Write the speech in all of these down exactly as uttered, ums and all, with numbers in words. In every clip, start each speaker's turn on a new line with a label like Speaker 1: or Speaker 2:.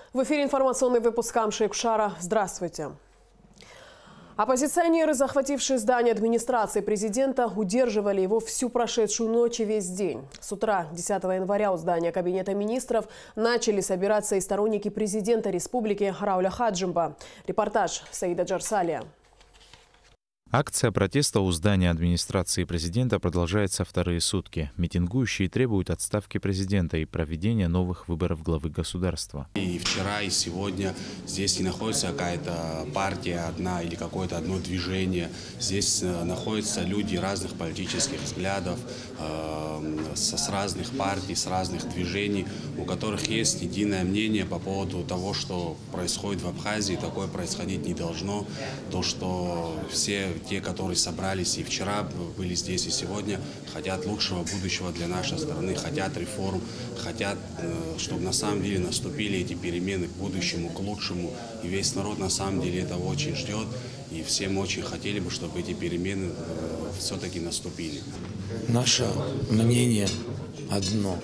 Speaker 1: В эфире информационный выпуск Камши Кушара. Здравствуйте. Оппозиционеры, захватившие здание администрации президента, удерживали его всю прошедшую ночь и весь день. С утра десятого января у здания Кабинета министров начали собираться и сторонники президента республики Рауля Хаджимба. Репортаж Саида Джарсалия.
Speaker 2: Акция протеста у здания администрации президента продолжается вторые сутки. Митингующие требуют отставки президента и проведения новых выборов главы государства.
Speaker 3: И вчера, и сегодня здесь не находится какая-то партия одна или какое-то одно движение. Здесь находятся люди разных политических взглядов, с разных партий, с разных движений, у которых есть единое мнение по поводу того, что происходит в Абхазии. Такое происходить не должно. То, что все те, которые собрались и вчера были здесь, и сегодня, хотят лучшего будущего для нашей страны, хотят реформ, хотят, чтобы на самом деле наступили эти перемены к будущему, к лучшему. И весь народ на самом деле этого очень ждет. И всем очень хотели бы, чтобы эти перемены все-таки наступили.
Speaker 4: Наше мнение одно.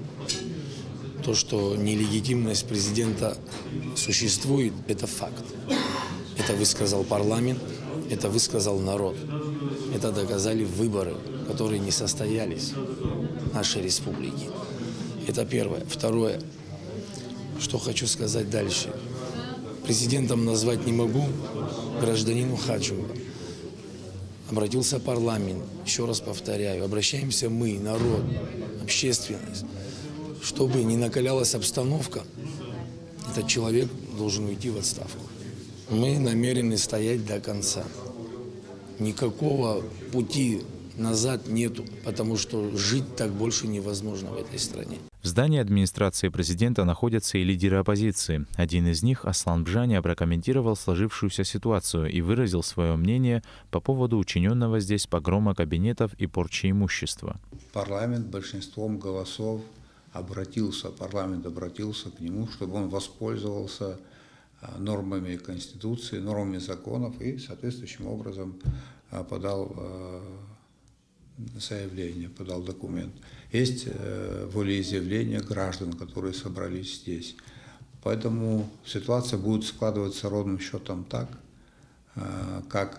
Speaker 4: То, что нелегитимность президента существует, это факт. Это высказал парламент. Это высказал народ. Это доказали выборы, которые не состоялись в нашей республике. Это первое. Второе, что хочу сказать дальше. Президентом назвать не могу гражданину Хаджимба. Обратился парламент, еще раз повторяю, обращаемся мы, народ, общественность. Чтобы не накалялась обстановка, этот человек должен уйти в отставку. Мы намерены стоять до конца. Никакого пути назад нету, потому что жить так больше невозможно в этой стране.
Speaker 2: В здании администрации президента находятся и лидеры оппозиции. Один из них, Аслан Бжани, прокомментировал сложившуюся ситуацию и выразил свое мнение по поводу учиненного здесь погрома кабинетов и порчи имущества.
Speaker 5: Парламент большинством голосов обратился, парламент обратился к нему, чтобы он воспользовался нормами Конституции, нормами законов и соответствующим образом подал заявление, подал документ. Есть волеизъявление граждан, которые собрались здесь. Поэтому ситуация будет складываться ровным счетом так, как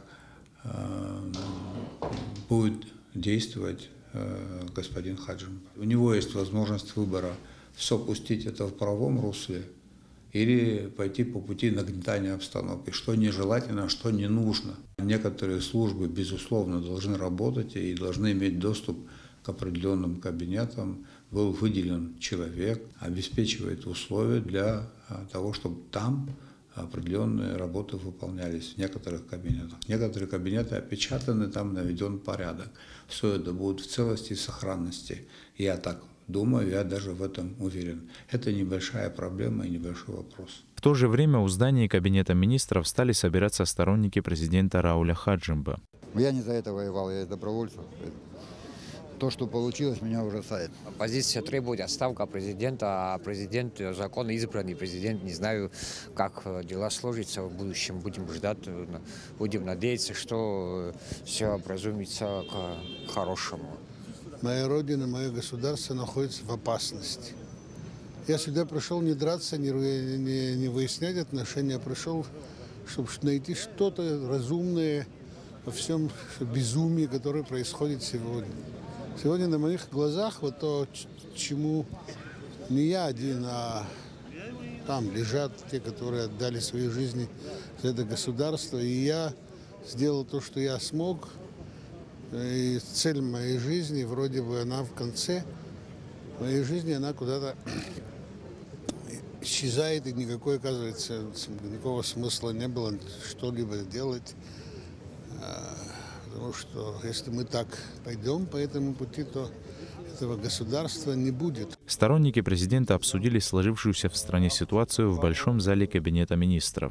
Speaker 5: будет действовать господин Хаджимба. У него есть возможность выбора: все пустить это в правом русле или пойти по пути нагнетания обстановки, что нежелательно, что не нужно. Некоторые службы, безусловно, должны работать и должны иметь доступ к определенным кабинетам. Был выделен человек, обеспечивает условия для того, чтобы там определенные работы выполнялись в некоторых кабинетах. Некоторые кабинеты опечатаны, там наведен порядок. Все это будет в целости и сохранности. Я так думаю, я даже в этом уверен. Это небольшая проблема и небольшой вопрос.
Speaker 2: В то же время у здания Кабинета министров стали собираться сторонники президента Рауля Хаджимба.
Speaker 6: Я не за это воевал, я добровольцев. То, что получилось, меня ужасает.
Speaker 7: Оппозиция требует отставка президента, а президент, законно избранный президент, не знаю, как дела сложатся в будущем. Будем ждать, будем надеяться, что все образумится к хорошему.
Speaker 8: Моя родина, мое государство находится в опасности. Я сюда пришел не драться, не, не, не выяснять отношения, я пришел, чтобы найти что-то разумное во всем безумии, которое происходит сегодня. Сегодня на моих глазах вот то, чему не я один, а там лежат те, которые отдали свои жизни за это государство. И я сделал то, что я смог. И цель моей жизни, вроде бы она в конце моей жизни, она куда-то исчезает, и никакой, оказывается, никакого смысла не было что-либо делать. Потому что если мы так пойдем по этому пути, то этого государства не будет.
Speaker 2: Сторонники президента обсудили сложившуюся в стране ситуацию в Большом зале Кабинета министров.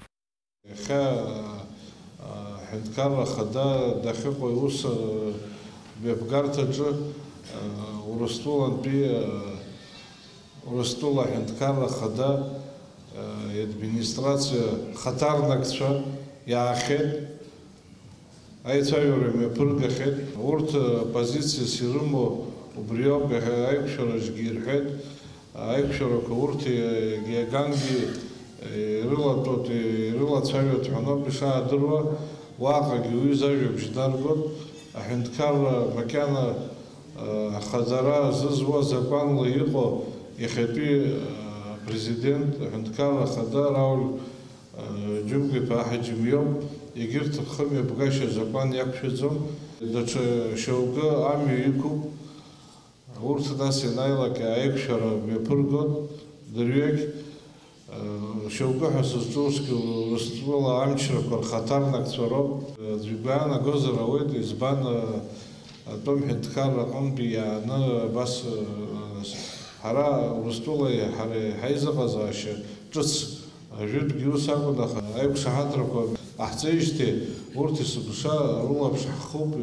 Speaker 9: Администрация хатарнакча яхет айцайорем пургахет урт позиция сируму убрио бехайкшораж гирхет айкшорок урт геганги رلا توت رلا تسويت حنا بشا دروا واقع جويزة بجدارقط حنتكار مكان خزارة ززوا زبان ليقو يخبي بريزيدنت حنتكار خزارة أو جمعة بحجم يوم يجرت خمية بقاشة زبان يكشزم دش شوقة عم يكوب ورث ناس نايلا كأيكشر بيبرقط دريك شوقة حسوسك ورستولا عمشر كل خطرنا كسرب زبانا جزر ويد زبان توم حنتكار قم بيانا بس حرا ورستولا حرا حيز غزاش جس جد جيوساقو دخل أيوك شهادركو أحتاجتي ورث بشا رولا بش خوب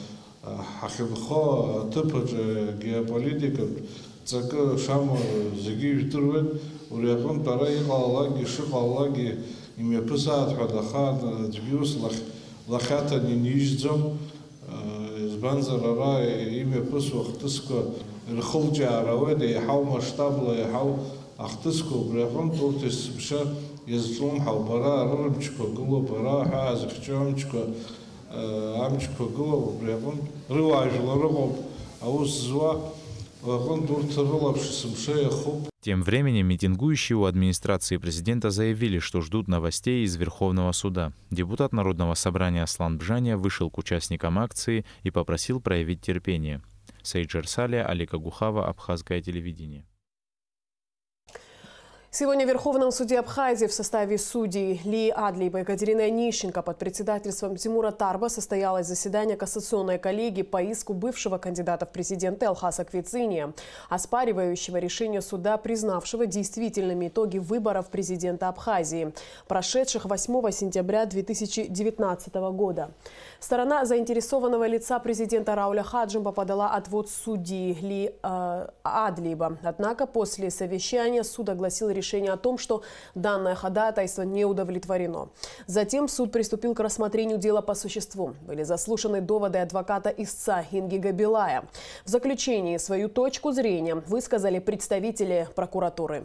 Speaker 9: حخلخو تبج جيوبوليتيك زك شام زجي بتروت وريقون طريق الله شق الله إمي بسات حدا خاد جيوس لخ لخاتا نيجزم زبانزر راي إمي بس وقتسكو الخلج عرواد يحاول مشتابله يحاول أختصكو بريقون تورتس بشا يزلوم حاول برا ربشكو قلو برا حازك جامشكو عمشكو قلو بريقون رواج لرغب أو زوا وقون تورت رلا بشسم شيء خوب.
Speaker 2: Тем временем митингующие у администрации президента заявили, что ждут новостей из Верховного суда. Депутат Народного собрания Аслан Бжаня вышел к участникам акции и попросил проявить терпение. Сейджер Салия, Алика Гухава, Абхазское телевидение.
Speaker 1: Сегодня в Верховном суде Абхазии в составе судей Ли Адлиба и Екатерины Онищенко под председательством Тимура Тарба состоялось заседание кассационной коллегии по иску бывшего кандидата в президенты Алхаса Квициния, оспаривающего решение суда, признавшего действительными итоги выборов президента Абхазии, прошедших восьмого сентября две тысячи девятнадцатого года. Сторона заинтересованного лица президента Рауля Хаджимба подала отвод судьи Ли э, Адлиба. Однако после совещания суд огласил решение о том, что данное ходатайство не удовлетворено. Затем суд приступил к рассмотрению дела по существу. Были заслушаны доводы адвоката истца Инги Габилая. В заключении свою точку зрения высказали представители прокуратуры.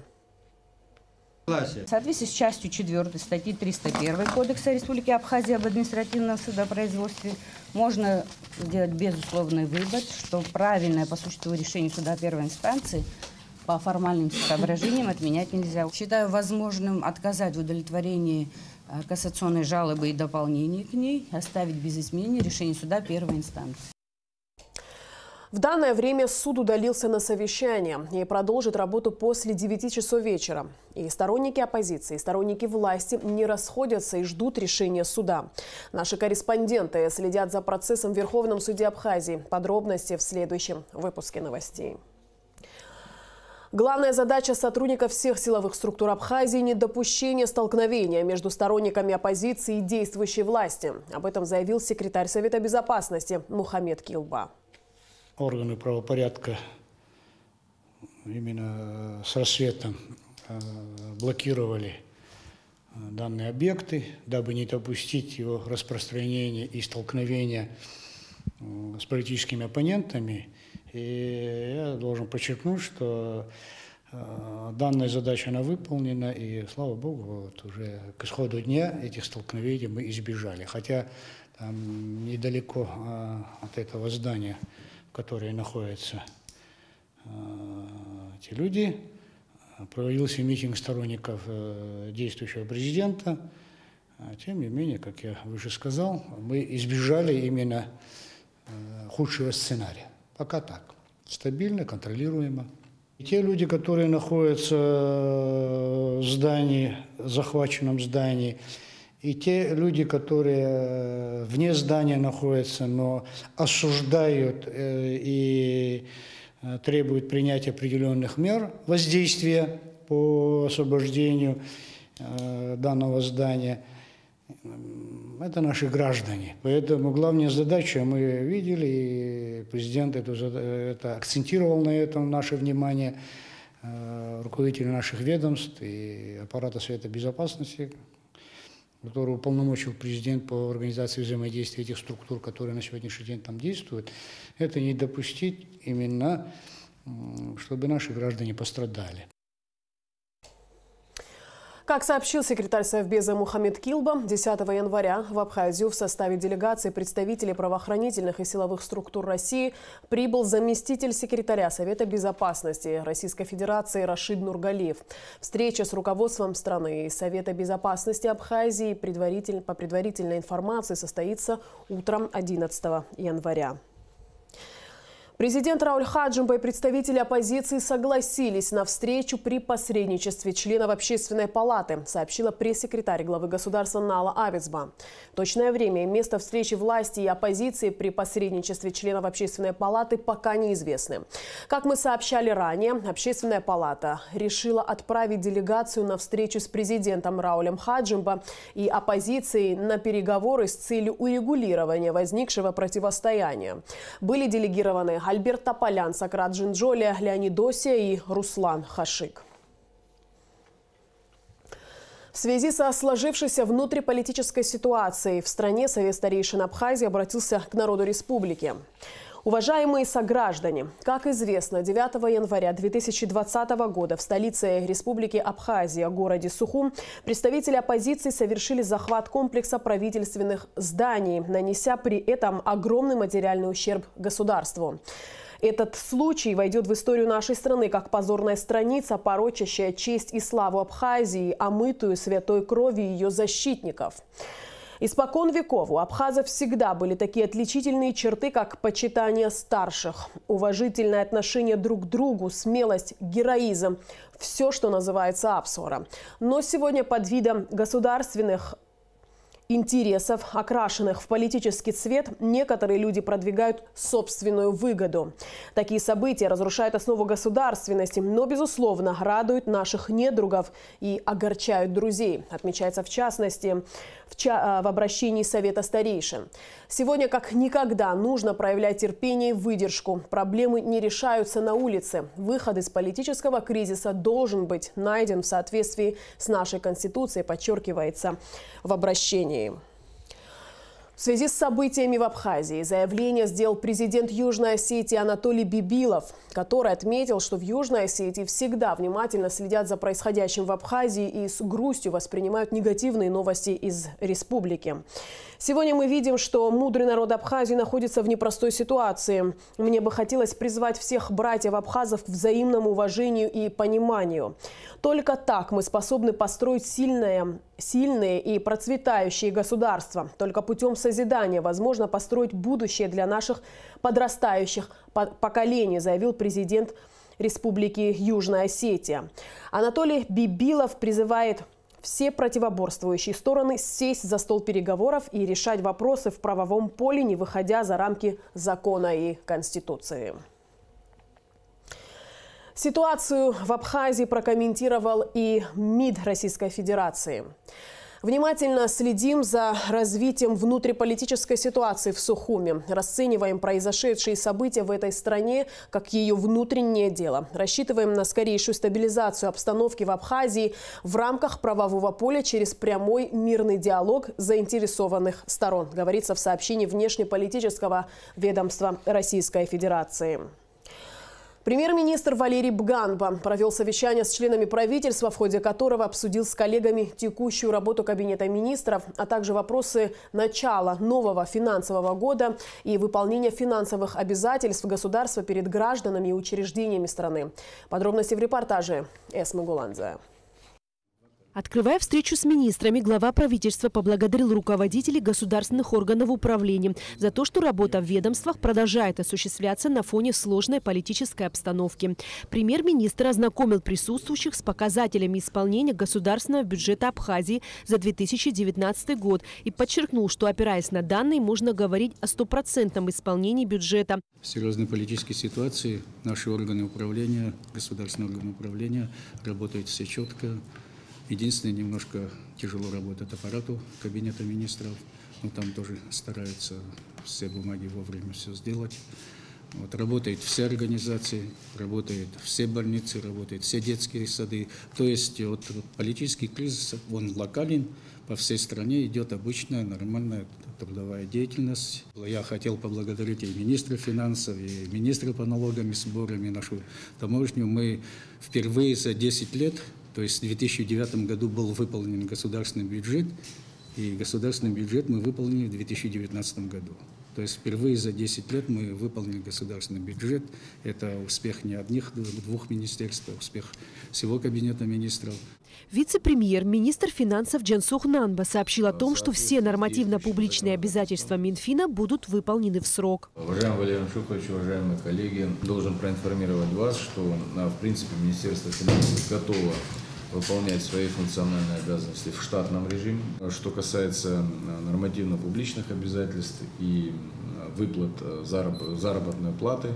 Speaker 10: В соответствии с частью четвёртой статьи триста первой Кодекса Республики Абхазия об административном судопроизводстве можно сделать безусловный вывод, что правильное по существу решение суда первой инстанции по формальным соображениям отменять нельзя. Считаю возможным отказать в удовлетворении кассационной жалобы и дополнений к ней, оставить без изменений решение суда первой инстанции.
Speaker 1: В данное время суд удалился на совещание и продолжит работу после девяти часов вечера. И сторонники оппозиции, и сторонники власти не расходятся и ждут решения суда. Наши корреспонденты следят за процессом в Верховном суде Абхазии. Подробности в следующем выпуске новостей. Главная задача сотрудников всех силовых структур Абхазии – недопущение столкновения между сторонниками оппозиции и действующей власти. Об этом заявил секретарь Совета Безопасности Мухаммед Килба.
Speaker 11: Органы правопорядка именно с рассветом блокировали данные объекты, дабы не допустить его распространения и столкновения с политическими оппонентами. И я должен подчеркнуть, что данная задача она выполнена, и, слава Богу, вот уже к исходу дня этих столкновений мы избежали. Хотя там недалеко от этого здания, в которой находятся эти люди, проводился митинг сторонников действующего президента. Тем не менее, как я выше сказал, мы избежали именно худшего сценария. Пока так. Стабильно, контролируемо. И те люди, которые находятся в здании, захваченном здании, и те люди, которые вне здания находятся, но осуждают и требуют принятия определенных мер воздействия по освобождению данного здания, это наши граждане. Поэтому главная задача мы видели, и президент это, это акцентировал на этом наше внимание, руководители наших ведомств и аппарата Совета Безопасности, который уполномочил президент по организации взаимодействия этих структур, которые на сегодняшний день там действуют, это не допустить именно, чтобы наши граждане пострадали.
Speaker 1: Как сообщил секретарь Совбеза Мухаммед Килба, десятого января в Абхазию в составе делегации представителей правоохранительных и силовых структур России прибыл заместитель секретаря Совета безопасности Российской Федерации Рашид Нургалиев. Встреча с руководством страны и Совета безопасности Абхазии предваритель, по предварительной информации состоится утром одиннадцатого января. Президент Рауль Хаджимба и представители оппозиции согласились на встречу при посредничестве членов Общественной палаты, сообщила пресс-секретарь главы государства Нала Авицба. Точное время и место встречи власти и оппозиции при посредничестве членов Общественной палаты пока неизвестны. Как мы сообщали ранее, Общественная палата решила отправить делегацию на встречу с президентом Раулем Хаджимба и оппозицией на переговоры с целью урегулирования возникшего противостояния. Были делегированы Альберт Тополян, Сократ Джинджоли, Леонид Осия и Руслан Хашик. В связи со сложившейся внутриполитической ситуацией в стране Совет старейшин Абхазии обратился к народу республики. Уважаемые сограждане, как известно, девятого января две тысячи двадцатого года в столице Республики Абхазия, городе Сухум, представители оппозиции совершили захват комплекса правительственных зданий, нанеся при этом огромный материальный ущерб государству. Этот случай войдет в историю нашей страны как позорная страница, порочащая честь и славу Абхазии, омытую святой кровью ее защитников. Испокон веков у абхазов всегда были такие отличительные черты, как почитание старших, уважительное отношение друг к другу, смелость, героизм – все, что называется апсора. Но сегодня под видом государственных интересов, окрашенных в политический цвет, некоторые люди продвигают собственную выгоду. Такие события разрушают основу государственности, но, безусловно, радуют наших недругов и огорчают друзей, отмечается в частности в, ча в обращении Совета старейшин. Сегодня как никогда нужно проявлять терпение и выдержку. Проблемы не решаются на улице. Выход из политического кризиса должен быть найден в соответствии с нашей Конституцией, подчеркивается в обращении. В связи с событиями в Абхазии заявление сделал президент Южной Осетии Анатолий Бибилов, который отметил, что в Южной Осетии всегда внимательно следят за происходящим в Абхазии и с грустью воспринимают негативные новости из республики. Сегодня мы видим, что мудрый народ Абхазии находится в непростой ситуации. Мне бы хотелось призвать всех братьев-абхазов к взаимному уважению и пониманию. Только так мы способны построить сильное, сильные и процветающие государства. Только путем созидания возможно построить будущее для наших подрастающих поколений, заявил президент Республики Южная Осетия. Анатолий Бибилов призывает все противоборствующие стороны сесть за стол переговоров и решать вопросы в правовом поле, не выходя за рамки закона и Конституции. Ситуацию в Абхазии прокомментировал и МИД Российской Федерации. Внимательно следим за развитием внутриполитической ситуации в Сухуме. Расцениваем произошедшие события в этой стране как ее внутреннее дело. Рассчитываем на скорейшую стабилизацию обстановки в Абхазии в рамках правового поля через прямой мирный диалог заинтересованных сторон, говорится в сообщении внешнеполитического ведомства Российской Федерации. Премьер-министр Валерий Бганба провел совещание с членами правительства, в ходе которого обсудил с коллегами текущую работу Кабинета министров, а также вопросы начала нового финансового года и выполнения финансовых обязательств государства перед гражданами и учреждениями страны. Подробности в репортаже Эсмы Гуладзе.
Speaker 12: Открывая встречу с министрами, глава правительства поблагодарил руководителей государственных органов управления за то, что работа в ведомствах продолжает осуществляться на фоне сложной политической обстановки. Премьер-министр ознакомил присутствующих с показателями исполнения государственного бюджета Абхазии за две тысячи девятнадцатый год и подчеркнул, что, опираясь на данные, можно говорить о стопроцентном исполнении бюджета.
Speaker 13: В серьезной политической ситуации наши органы управления, государственные органы управления работают все четко. Единственное, немножко тяжело работает аппарату Кабинета министров, но там тоже стараются все бумаги вовремя все сделать. Вот, работают все организации, работают все больницы, работают все детские сады. То есть вот, политический кризис, он локален, по всей стране идет обычная нормальная трудовая деятельность. Я хотел поблагодарить и министра финансов, и министра по налогам и сборам, и нашу таможню. Мы впервые за десять лет То есть в две тысячи девятом году был выполнен государственный бюджет, и государственный бюджет мы выполнили в две тысячи девятнадцатом году. То есть впервые за десять лет мы выполнили государственный бюджет. Это успех не одних двух министерств, а успех всего кабинета министров.
Speaker 12: Вице-премьер, министр финансов Джансух Нанба сообщил о том, что все нормативно-публичные обязательства Минфина будут выполнены в срок.
Speaker 14: Уважаемый Валерий Шухович, уважаемые коллеги, должен проинформировать вас, что в принципе Министерство финансов готово выполнять свои функциональные обязанности в штатном режиме. Что касается нормативно-публичных обязательств и выплат заработной платы,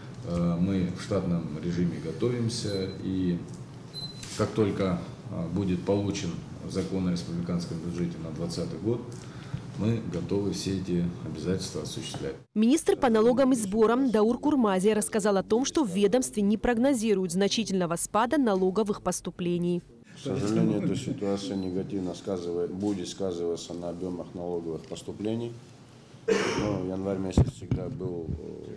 Speaker 14: мы в штатном режиме готовимся, и как только будет получен закон о республиканском бюджете на двадцатый год, мы готовы все эти обязательства осуществлять.
Speaker 12: Министр по налогам и сборам Даур Курмази рассказал о том, что в ведомстве не прогнозируют значительного спада налоговых поступлений.
Speaker 15: К сожалению, эта ситуация негативно сказывает, будет сказываться на объемах налоговых поступлений. Но январь месяц всегда был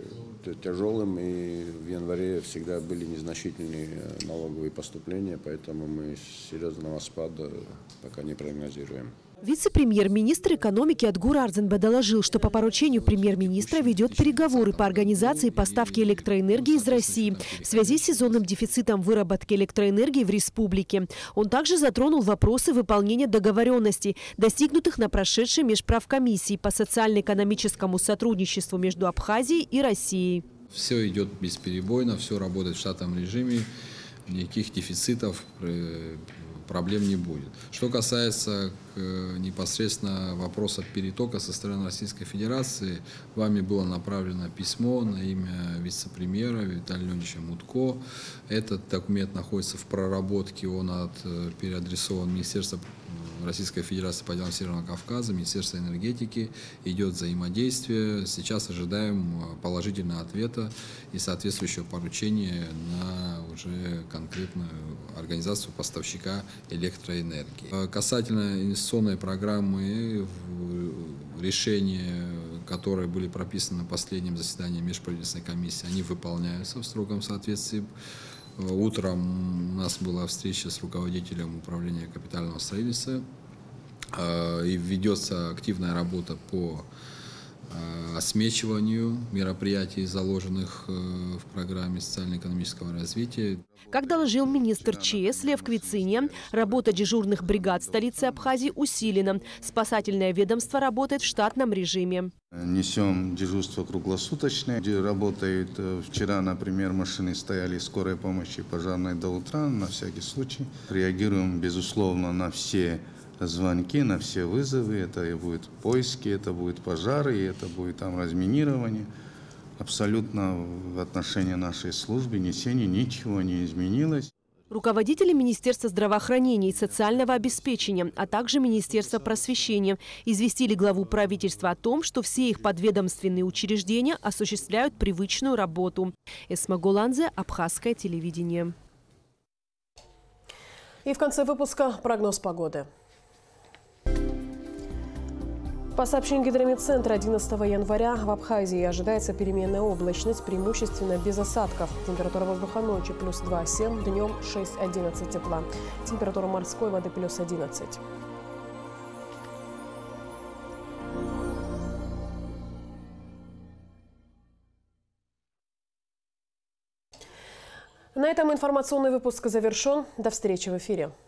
Speaker 15: тяжелым, и в январе всегда были незначительные налоговые поступления, поэтому мы серьезного спада пока не прогнозируем.
Speaker 12: Вице-премьер-министр экономики Адгур Арзенба доложил, что по поручению премьер-министра ведет переговоры по организации поставки электроэнергии из России в связи с сезонным дефицитом выработки электроэнергии в республике. Он также затронул вопросы выполнения договоренностей, достигнутых на прошедшей межправкомиссии по социально-экономическому сотрудничеству между Абхазией и Россией.
Speaker 16: Все идет бесперебойно, все работает в штатном режиме, никаких дефицитов, проблем не будет. Что касается непосредственно вопроса перетока со стороны Российской Федерации, вами было направлено письмо на имя вице-премьера Виталия Леонидовича Мутко. Этот документ находится в проработке, он от, переадресован Министерству Российской Федерации по делам Северного Кавказа, Министерство энергетики, идет взаимодействие. Сейчас ожидаем положительного ответа и соответствующего поручения на уже конкретную организацию поставщика электроэнергии. Касательно инвестиционной программы, решения, которые были прописаны на последнем заседании межправительственной комиссии, они выполняются в строгом соответствии. Утром у нас была встреча с руководителем управления капитального строительства, и ведется активная работа по осмечиванию мероприятий, заложенных в программе социально-экономического развития.
Speaker 12: Как доложил министр ЧС Лев Квициня, работа дежурных бригад столицы Абхазии усилена. Спасательное ведомство работает в штатном режиме.
Speaker 17: Несем дежурство круглосуточное, где работают. Вчера, например, машины стояли скорой помощи пожарной до утра, на всякий случай. Реагируем, безусловно, на все звонки, на все вызовы. Это и будут поиски, это будут пожары, это будет там разминирование. Абсолютно в отношении нашей службы несения ничего не изменилось.
Speaker 12: Руководители Министерства здравоохранения и социального обеспечения, а также Министерства просвещения известили главу правительства о том, что все их подведомственные учреждения осуществляют привычную работу. Эсма Голанзе, Абхазское телевидение.
Speaker 1: И в конце выпуска прогноз погоды. По сообщению Гидрометцентра, одиннадцатого января в Абхазии ожидается переменная облачность, преимущественно без осадков. Температура воздуха ночью плюс два семь, днем шесть одиннадцать тепла. Температура морской воды плюс одиннадцать. На этом информационный выпуск завершен. До встречи в эфире.